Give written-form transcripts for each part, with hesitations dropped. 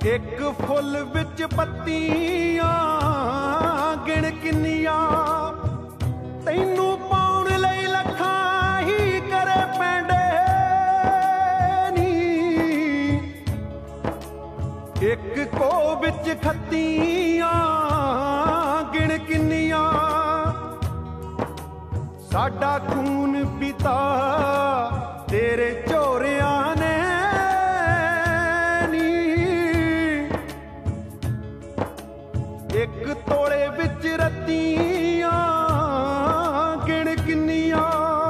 एक फुल विच पत्तियां गिण किन्नियां तैनू पाउण लई लखां ही करे पैंडे नी। एक को विच खत्तियां गिण किन्नियां साडा खून पीता तेरे चोरियां ने नी। एक तोड़े विच रत्तियां गिण किन्नियां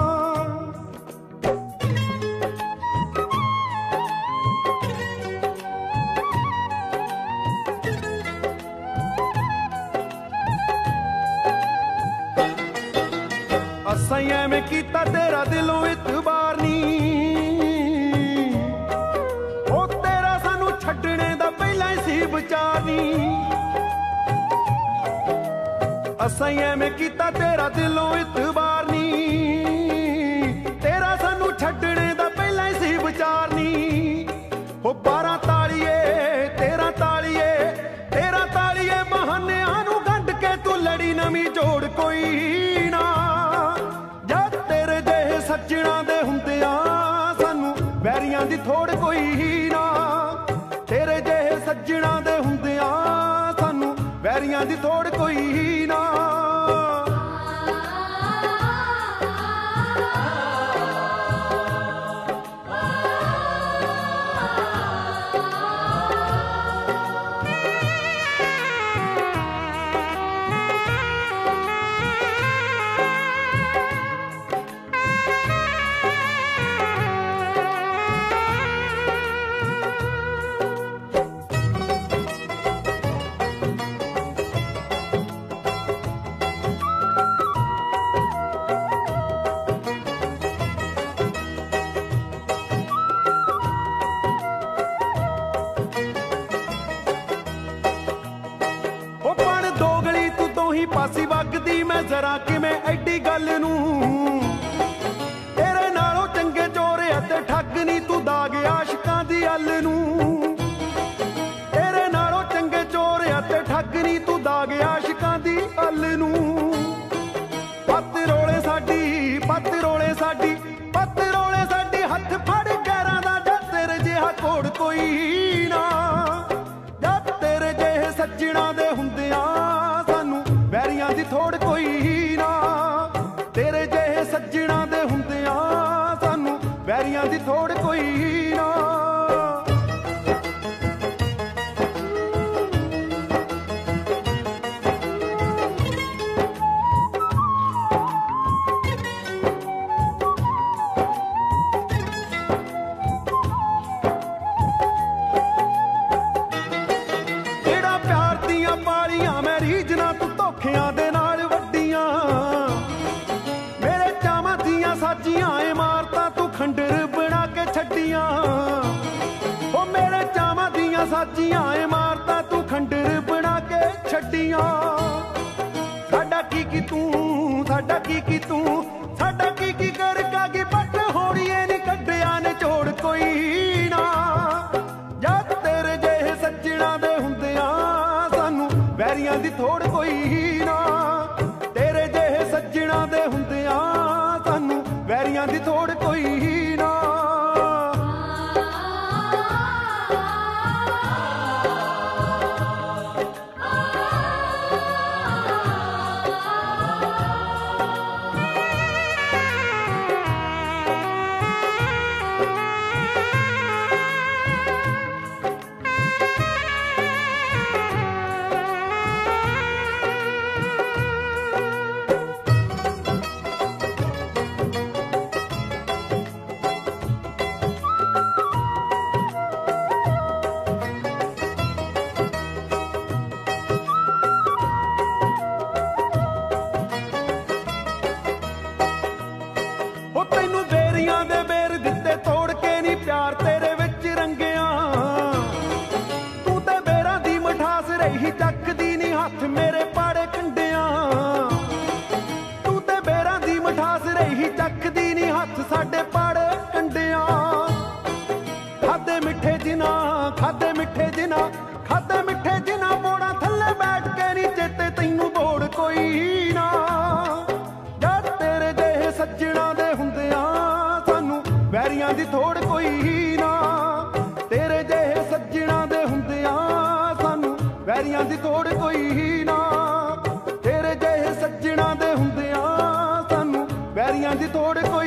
असां एवें कीता तेरा दिलों इतबार नी। ओ तेरा सानू छड्डने दा पहला ही सी विचार नी। असां एवें कीता तेरा दिलों इतबार नी। तेरा सानू छड्डने दा पहला ही सी विचार नी। ओ 12 तालिए तेरा तालिए बहानियां नू गंढ के तू लड़ी नवीं जोड़ कोई ना। सज्जणा दे हुंदियां सानू वैरियां दी थोड़ कोई ना। तेरे जेहे सज्जणा दे हुंदियां सानू वैरियां दी थोड़ कोई ना। पासी वगदी मैं जरा किवें एडी गल नूं। तेरे नालों चंगे चोरे ते ठग नी तू दाग आशिकां दी अल नूं। तेरे नालों चंगे चोरे ते ठग नी तू दाग आशिकां दी अल नूं। पत्त रोले साडी हथ फड़ गैरां दा जा तेरे जिहा कोड़ कोई ना। जा तेरे जेहे सज्जणा दे हुंदियां वैरियां दी थोड़ कोई ना। तेरे जेहे सज्जणा दे हुंदियां सानू वैरियां दी थोड़ कोई ना। जेड़ा प्यार दियां पालियां मैं रीझना तू धोखियां दे नाल वड्डियां। मेरे चावां दियां साजियां इमारतां तू खंडर बना के छड्डियां। ओ मेरे चावां दियां साजियां इमारतां तू खंडर बना के छड्डियां। साडा की तू साडा की कर कागी पट होड़िए नी कड्डिया ने छोड़ कोई ना। जा तेरे जेहे सज्जणा दे हुंदियां सानू वैरियां दी थोड़ कोई ना। तेरे जेहे सज्जणा दे हुंदियां सानू वैरियां दी थोड़ कोई ना। हथ मेरे पाड़े कंडिया तू ते बेरा दी मठास रही चकदी नी हथ साडे पाड़े कंडिया खादे मिठे जिना ਵੈਰੀਆਂ ਦੀ ਥੋੜ ਕੋਈ ਨਾ। ਤੇਰੇ ਜਿਹੇ ਸੱਜਣਾ ਦੇ ਹੁੰਦਿਆਂ ਸਾਨੂੰ ਵੈਰੀਆਂ ਦੀ ਥੋੜ ਕੋਈ ਨਾ। ਤੇਰੇ ਜਿਹੇ ਸੱਜਣਾ ਦੇ ਹੁੰਦਿਆਂ ਸਾਨੂੰ ਵੈਰੀਆਂ ਦੀ ਥੋੜ ਕੋਈ